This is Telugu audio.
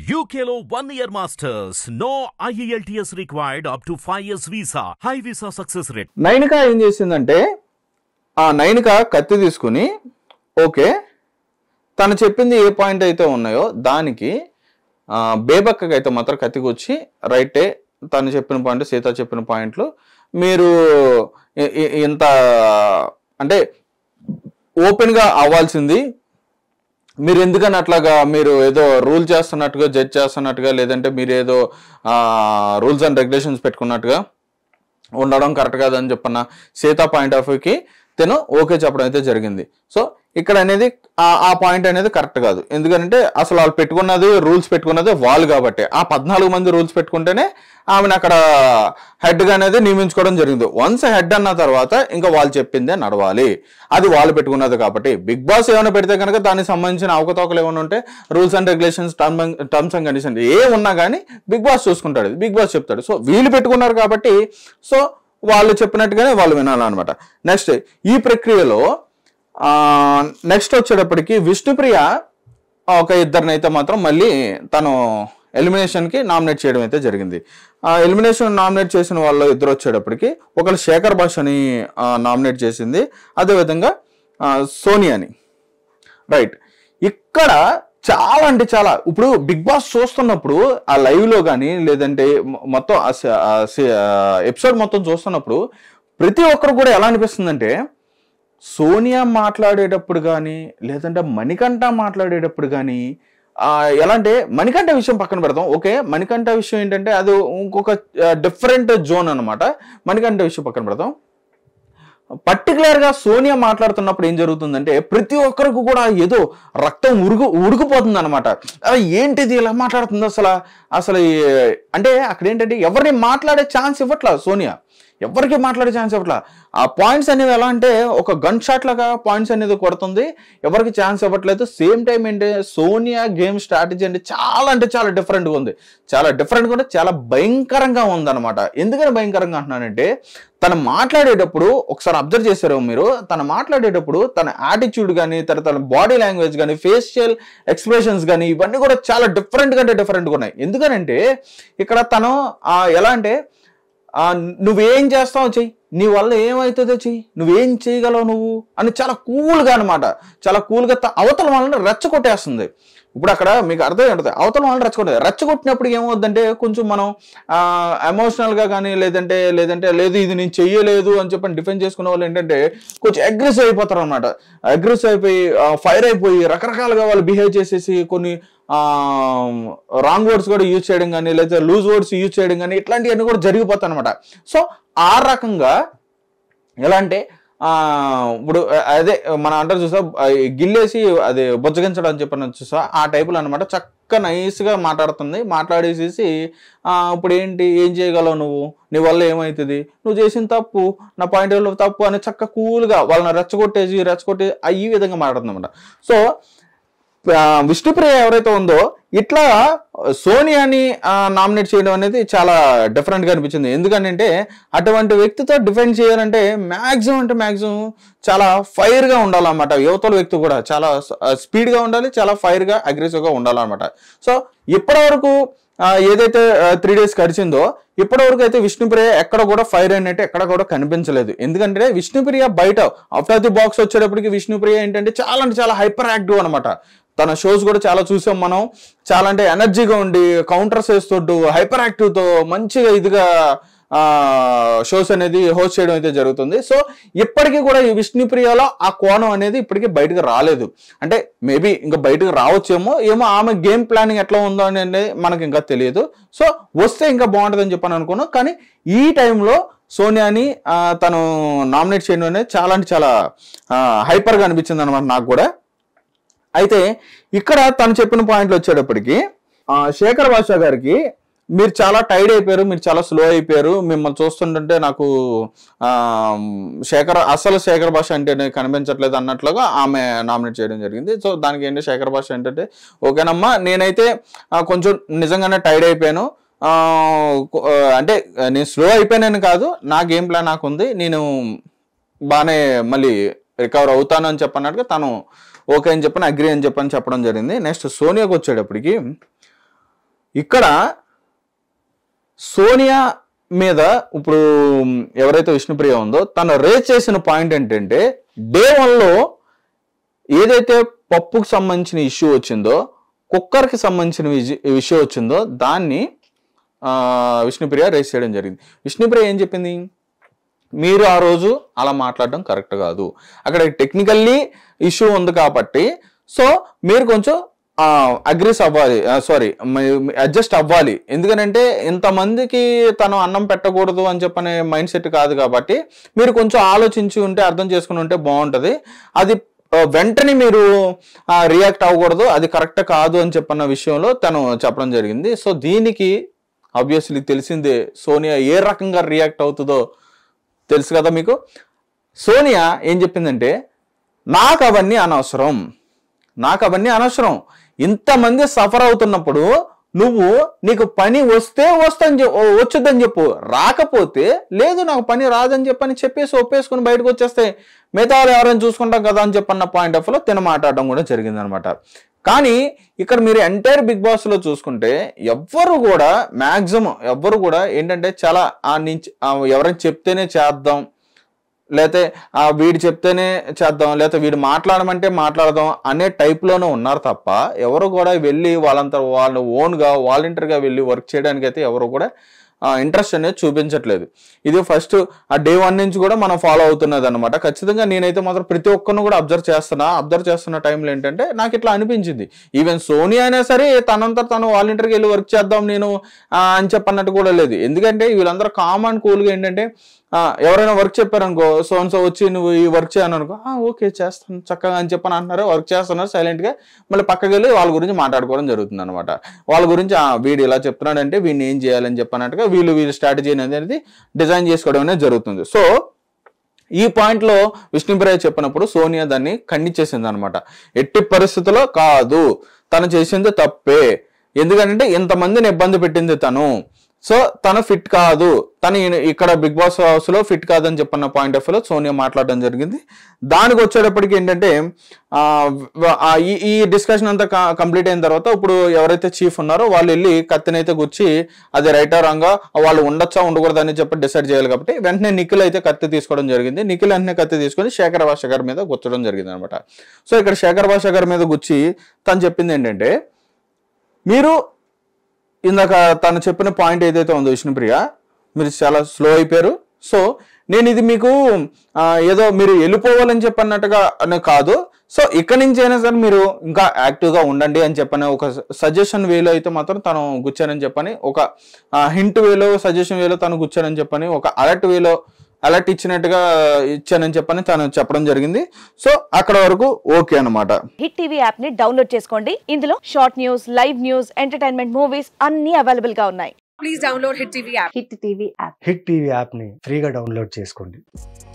UKలో 1 year masters. No IELTS required up to 5 years visa. High visa success rate. Nainika ఏం చేసిందంటే ఆ నైనిక కత్తి తీసుకుని ఓకే తను చెప్పింది ఏ పాయింట్ అయితే ఉన్నాయో దానికి బేబక్కకి అయితే మాత్రం కత్తికొచ్చి రైటే తను చెప్పిన పాయింట్ సీత చెప్పిన పాయింట్లు మీరు ఇంత అంటే ఓపెన్గా అవ్వాల్సింది మీరు ఎందుకని అట్లాగా మీరు ఏదో రూల్ చేస్తున్నట్టుగా జడ్జ్ చేస్తున్నట్టుగా లేదంటే మీరు ఏదో రూల్స్ అండ్ రెగ్యులేషన్స్ పెట్టుకున్నట్టుగా ఉండడం కరెక్ట్ కాదని చెప్పన్న సీతా పాయింట్ ఆఫ్ వ్యూకి తను ఓకే చెప్పడం అయితే జరిగింది. సో ఇక్కడ అనేది ఆ పాయింట్ అనేది కరెక్ట్ కాదు. ఎందుకంటే అసలు వాళ్ళు పెట్టుకున్నది రూల్స్ పెట్టుకున్నది వాళ్ళు కాబట్టి ఆ 14 మంది రూల్స్ పెట్టుకుంటేనే ఆమెను అక్కడ హెడ్గా అనేది నియమించుకోవడం జరిగింది. వన్స్ హెడ్ అన్న తర్వాత ఇంకా వాళ్ళు చెప్పిందే నడవాలి, అది వాళ్ళు పెట్టుకున్నది కాబట్టి. బిగ్ బాస్ ఏమైనా పెడితే కనుక దానికి సంబంధించిన అవకతవకలు ఏమైనా ఉంటే rules and regulations terms and conditions ఏ ఉన్నా కానీ బిగ్ బాస్ చూసుకుంటాడు, బిగ్ బాస్ చెప్తాడు. సో వీళ్ళు పెట్టుకున్నారు కాబట్టి సో వాళ్ళు చెప్పినట్టుగానే వాళ్ళు వినాలన్నమాట. నెక్స్ట్ ఈ ప్రక్రియలో నెక్స్ట్ వచ్చేటప్పటికి విష్ణుప్రియ ఒక ఇద్దరినైతే మాత్రం మళ్ళీ తను ఎలిమినేషన్కి నామినేట్ చేయడం అయితే జరిగింది. ఎలిమినేషన్ నామినేట్ చేసిన వాళ్ళు ఇద్దరు వచ్చేటప్పటికి ఒకరు శేఖర్ భాషని నామినేట్ చేసింది, అదేవిధంగా సోనియాని. రైట్, ఇక్కడ చాలా అంటే చాలా ఇప్పుడు బిగ్ బాస్ చూస్తున్నప్పుడు ఆ లైవ్లో కానీ లేదంటే మొత్తం ఎపిసోడ్ మొత్తం చూస్తున్నప్పుడు ప్రతి ఒక్కరు కూడా ఎలా అనిపిస్తుందంటే సోనియా మాట్లాడేటప్పుడు కానీ లేదంటే మణికంఠ మాట్లాడేటప్పుడు కానీ ఎలా అంటే మణికంఠ విషయం పక్కన పెడతాం, ఓకే మణికంఠ విషయం ఏంటంటే అది ఇంకొక డిఫరెంట్ జోన్ అనమాట. మణికంఠ విషయం పక్కన పెడతాం. పర్టికులర్గా సోనియా మాట్లాడుతున్నప్పుడు ఏం జరుగుతుందంటే ప్రతి ఒక్కరికి కూడా ఏదో రక్తం ఉడికిపోతుంది అనమాట. ఏంటిది ఇలా మాట్లాడుతుంది అసలు అంటే అక్కడ ఏంటంటే ఎవరిని మాట్లాడే ఛాన్స్ ఇవ్వట్లా సోనియా, ఎవరికి మాట్లాడే ఛాన్స్ ఇవ్వట్లా. ఆ పాయింట్స్ అనేవి ఎలా అంటే ఒక గన్ షాట్ లాగా పాయింట్స్ అనేది కొడుతుంది, ఎవరికి ఛాన్స్ ఇవ్వట్లేదు. సేమ్ టైం ఏంటంటే సోనియా గేమ్ స్ట్రాటజీ అంటే చాలా డిఫరెంట్గా ఉంది, చాలా భయంకరంగా ఉందన్నమాట. ఎందుకని భయంకరంగా అంటున్నానంటే తను మాట్లాడేటప్పుడు ఒకసారి అబ్జర్వ్ చేశారు మీరు, తను మాట్లాడేటప్పుడు తన యాటిట్యూడ్ కానీ తన బాడీ లాంగ్వేజ్ కానీ ఫేషియల్ ఎక్స్ప్రెషన్స్ కానీ ఇవన్నీ కూడా చాలా డిఫరెంట్గా ఉన్నాయి. ఎందుకనంటే ఇక్కడ తను ఎలా అంటే నువ్వేం చేస్తావు చెయ్యి, నీ వల్ల ఏమవుతుందో చెయ్యి, నువ్వేం చేయగలవు నువ్వు అని చాలా కూల్గా అనమాట, చాలా కూల్గా అవతల వాళ్ళని రెచ్చగొట్టేస్తుంది. ఇప్పుడు అక్కడ మీకు అర్థమవుతుంది అవతల వాళ్ళని రెచ్చగొట్టినప్పుడు ఏమవుద్దంటే కొంచెం మనం ఎమోషనల్గా కానీ లేదంటే లేదు ఇది నేను చెయ్యలేదు అని చెప్పని డిఫెండ్ చేసుకునే వాళ్ళు ఏంటంటే కొంచెం అగ్రెసివ్ అయిపోతారు అనమాట. అగ్రెసివ్ అయిపోయి ఫైర్ అయిపోయి రకరకాలుగా వాళ్ళు బిహేవ్ చేసేసి కొన్ని రాంగ్ వర్డ్స్ కూడా యూజ్ చేయడం కానీ లేదా లూజ్ వర్డ్స్ యూజ్ చేయడం కానీ ఇట్లాంటివన్నీ కూడా జరిగిపోతాయి అనమాట. సో ఆ రకంగా ఎలా అంటే ఇప్పుడు అదే మనం అంటారు చూసా గిల్లేసి అది బొజ్జగించడం అని చెప్పని చూసా ఆ టైపులో అనమాట. చక్కగా నైస్గా మాట్లాడేసేసి ఇప్పుడు ఏం చేయగలవు నువ్వు, నీ వల్ల ఏమవుతుంది, నువ్వు చేసిన తప్పు నా పాయింట్ ఆఫ్ వ్యూ తప్పు అని చక్కగా కూల్గా వాళ్ళని రెచ్చగొట్టి ఈ విధంగా మాట్లాడుతుంది అనమాట. సో విష్ణుప్రియ ఎవరైతే ఉందో ఇట్లా సోనియాని నామినేట్ చేయడం అనేది చాలా డిఫరెంట్గా అనిపించింది. ఎందుకంటే అటువంటి వ్యక్తితో డిఫెండ్ చేయాలంటే మ్యాక్సిమం చాలా ఫైర్గా ఉండాలన్నమాట. యువతల వ్యక్తి కూడా చాలా స్పీడ్గా ఉండాలి, చాలా ఫైర్గా అగ్రెసివ్గా ఉండాలన్నమాట. సో ఇప్పటివరకు ఏదైతే 3 days గడిచిందో ఇప్పటివరకు అయితే విష్ణుప్రియ ఎక్కడ కూడా ఫైర్ అయినట్టు ఎక్కడ కూడా కనిపించలేదు. ఎందుకంటే విష్ణుప్రియ బయట ఆఫ్టర్ ది బాక్స్ వచ్చేటప్పటికి విష్ణుప్రియ ఏంటంటే చాలా హైపర్ యాక్టివ్ అనమాట. తన షోస్ కూడా చాలా చూసాం మనం, చాలా అంటే ఎనర్జీగా ఉండి కౌంటర్స్ వేస్తుంటూ హైపర్ యాక్టివ్తో మంచిగా ఇదిగా షోస్ అనేది హోస్ట్ చేయడం అయితే జరుగుతుంది. సో ఇప్పటికీ కూడా ఈ విష్ణుప్రియలో ఆ కోణం అనేది ఇప్పటికీ బయటకు రాలేదు. అంటే మేబీ ఇంకా బయటకు రావచ్చేమో ఆమె గేమ్ ప్లానింగ్ ఎట్లా ఉందో అనేది మనకి ఇంకా తెలియదు. సో వస్తే ఇంకా బాగుంటుందని చెప్పని అనుకున్నాను. కానీ ఈ టైంలో సోనియాని తను నామినేట్ చేయడం అనేది చాలా హైపర్గా అనిపించింది అనమాట నాకు కూడా. అయితే ఇక్కడ తను చెప్పిన పాయింట్లు వచ్చేటప్పటికి శేఖర్ భాష గారికి మీరు చాలా టైర్డ్ అయిపోయారు, మీరు చాలా స్లో అయిపోయారు, మిమ్మల్ని చూస్తుంటే నాకు శేఖర్ భాష అంటే కనిపించట్లేదు అన్నట్లుగా ఆమె నామినేట్ చేయడం జరిగింది. సో దానికి ఏంటి శేఖర్ భాష ఏంటంటే ఓకేనమ్మా నేనైతే కొంచెం నిజంగానే టైర్డ్ అయిపోయాను, అంటే నేను స్లో అయిపోయానని కాదు, నా గేమ్ ప్లాన్ నాకు ఉంది, నేను బాగానే మళ్ళీ రికవర్ అవుతాను అని చెప్పన్నట్టుగా తను ఓకే అని చెప్పని అగ్రీ అని చెప్పని చెప్పడం జరిగింది. నెక్స్ట్ సోనియాకి వచ్చేటప్పటికి ఇక్కడ సోనియా మీద ఇప్పుడు ఎవరైతే విష్ణుప్రియ ఉందో తను రేజ్ చేసిన పాయింట్ ఏంటంటే డే 1లో ఏదైతే పప్పుకు సంబంధించిన ఇష్యూ వచ్చిందో, కుక్కర్కి సంబంధించిన ఇష్యూ వచ్చిందో దాన్ని విష్ణుప్రియ రేజ్ చేయడం జరిగింది. విష్ణుప్రియ ఏం చెప్పింది, మీరు ఆ రోజు అలా మాట్లాడడం కరెక్ట్ కాదు, అక్కడ టెక్నికల్లీ ఇష్యూ ఉంది కాబట్టి సో మీరు కొంచెం అగ్రెస్ అవ్వాలి, అడ్జస్ట్ అవ్వాలి. ఎందుకనంటే ఇంతమందికి తను అన్నం పెట్టకూడదు అని చెప్పనే మైండ్ సెట్ కాదు కాబట్టి మీరు కొంచెం ఆలోచించి ఉంటే, అర్థం చేసుకుని ఉంటే బాగుంటుంది. అది వెంటనే మీరు రియాక్ట్ అవ్వకూడదు, అది కరెక్ట్ కాదు అని చెప్పన్న విషయంలో తను చెప్పడం జరిగింది. సో దీనికి ఆబ్వియస్లీ తెలిసిందే సోనియా ఏ రకంగా రియాక్ట్ అవుతుందో తెలుసు కదా మీకు. సోనియా ఏం చెప్పిందంటే నాకు అవన్నీ అనవసరం, ఇంతమంది సఫర్ అవుతున్నప్పుడు నీకు పని వస్తే వచ్చుద్దని చెప్పు, రాకపోతే లేదు నాకు పని రాదని చెప్పని చెప్పేసి ఒప్పేసుకుని బయటకు వచ్చేస్తే మిగతా వాళ్ళు ఎవరైనా చూసుకుంటాం కదా అని చెప్పన్న పాయింట్ ఆఫ్ లో తిన మాట్లాడడం కూడా జరిగింది అనమాట. కానీ ఇక్కడ మీరు ఎంటైర్ బిగ్ బాస్ లో చూసుకుంటే ఎవ్వరు కూడా ఏంటంటే చాలా ఎవరైనా చెప్తేనే చేద్దాం, లేకపోతే వీడు చెప్తేనే చేద్దాం, లేకపోతే వీడు మాట్లాడమంటే మాట్లాడదాం అనే టైప్లోనే ఉన్నారు తప్ప ఎవరు కూడా వెళ్ళి వాళ్ళు ఓన్గా వాలంటీర్గా వెళ్ళి వర్క్ చేయడానికి అయితే ఎవరు కూడా ఇంట్రెస్ట్ అనేది చూపించట్లేదు. ఇది ఫస్ట్ డే 1 నుంచి కూడా మనం ఫాలో అవుతున్నది అనమాట. ఖచ్చితంగా నేనైతే మాత్రం ప్రతి ఒక్కరిని కూడా అబ్జర్వ్ చేస్తున్న టైంలో ఏంటంటే నాకు ఇట్లా అనిపించింది. ఈవెన్ సోనియా అయినా సరే తనంతా తను వాలంటీర్కి వెళ్ళి వర్క్ చేద్దాం నేను అని చెప్పన్నట్టు కూడా లేదు. ఎందుకంటే వీళ్ళందరూ కామన్ కూల్గా ఏంటంటే ఎవరైనా వర్క్ చెప్పారనుకో, సో వచ్చి నువ్వు ఈ వర్క్ చేయను అనుకో, ఓకే చేస్తాను చక్కగా అని చెప్పని అంటున్నారు, వర్క్ చేస్తున్నారు సైలెంట్గా, మళ్ళీ పక్కకి వెళ్ళి వాళ్ళ గురించి మాట్లాడుకోవడం జరుగుతుంది అనమాట. వాళ్ళ గురించి వీడు ఇలా చెప్తున్నాడంటే వీడిని ఏం చేయాలని చెప్పన్నట్టుగా వీళ్ళు స్ట్రాటజీ అనేది డిజైన్ చేసుకోవడం అనేది జరుగుతుంది. సో ఈ పాయింట్లో విష్ణుప్రియ చెప్పినప్పుడు సోనియా దాన్ని ఖండించేసింది అనమాట. ఎట్టి పరిస్థితుల్లో కాదు, తను చేసింది తప్పే, ఎందుకంటే ఇంతమందిని ఇబ్బంది పెట్టింది తను, సో తను ఫిట్ కాదు, తను ఇక్కడ బిగ్ బాస్ హౌస్ లో ఫిట్ కాదని చెప్పన్న పాయింట్ ఆఫ్ వ్యూలో సోనియా మాట్లాడడం జరిగింది. దానికి వచ్చేటప్పటికి ఏంటంటే ఈ డిస్కషన్ అంతా కంప్లీట్ అయిన తర్వాత ఇప్పుడు ఎవరైతే చీఫ్ ఉన్నారో వాళ్ళు వెళ్ళి కత్తినైతే గుచ్చి అది రైటా రాంగా వాళ్ళు ఉండొచ్చా ఉండకూడదు అని చెప్పి డిసైడ్ చేయాలి కాబట్టి వెంటనే నిఖిల్ అయితే కత్తి తీసుకోవడం జరిగింది. నిఖిల్ వెంటనే కత్తి తీసుకొని శేఖర్ భాష గారి మీద గుచ్చడం జరిగింది అనమాట. సో ఇక్కడ శేఖర్ భాష గారి మీద గుచ్చి తను చెప్పింది ఏంటంటే మీరు ఇందాక తను చెప్పిన పాయింట్ ఏదైతే ఉందో విష్ణుప్రియ, మీరు చాలా స్లో అయిపోయారు, సో నేను ఇది మీకు ఏదో మీరు వెళ్ళిపోవాలని చెప్పన్నట్టుగా కాదు, సో ఇక్కడి నుంచి అయినా సరే మీరు ఇంకా యాక్టివ్గా ఉండండి అని చెప్పని ఒక సజెషన్ వేలో అయితే మాత్రం తను గుచ్చానని చెప్పని, ఒక హింట్ వేలో సజెషన్ వేలో తను గుచ్చానని చెప్పని, ఒక అలర్ట్ ఇచ్చానని చెప్పని తను చెప్పడం జరిగింది. సో అక్కడ వరకు ఓకే అనమాట. హిట్ టీవీ యాప్ ని డౌన్లోడ్ చేసుకోండి. ఇందులో short news, live news, entertainment movies అన్ని అవైలబుల్ గా ఉన్నాయి. Please download Hit TV app. Hit TV app ని ఫ్రీగా డౌన్లోడ్ చేసుకోండి.